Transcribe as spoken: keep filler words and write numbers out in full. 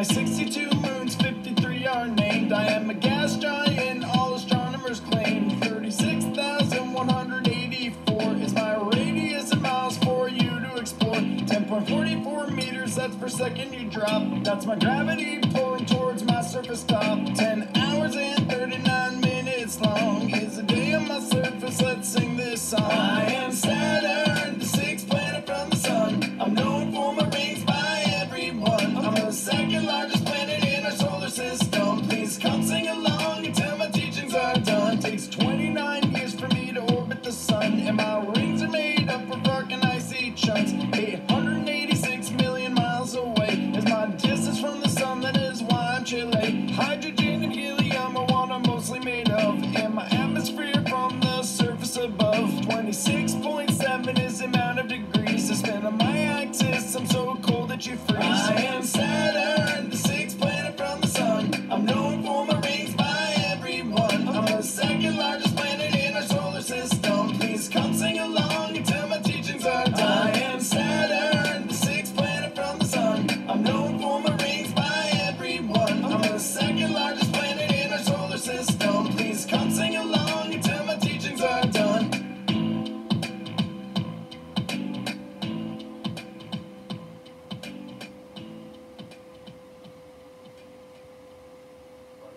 my sixty-two moons, fifty-three are named. I am a gas giant, all astronomers claim. thirty-six thousand one hundred eighty-four is my radius in miles for you to explore. ten point four four meters, that's per second you drop. That's my gravity pulling towards my surface top. ten hours and thirty-nine minutes long is a day on my surface. Let's sing this song. I am Saturn, the sixth planet from the sun. I'm known for my rings by everyone. I'm the second largest planet in our solar system. Please come sing along until my teachings are done. Takes twenty-nine years for me to orbit the sun, and my rings are made up of rock and icy chunks. eight hundred eighty-six million miles away is my distance from the sun. That is why I'm Chile. Hydrogen and helium are what I'm mostly made of, and my atmosphere from the surface above. twenty-six point seven is the amount of degrees I spend on my axis. I'm so cold that you freeze. I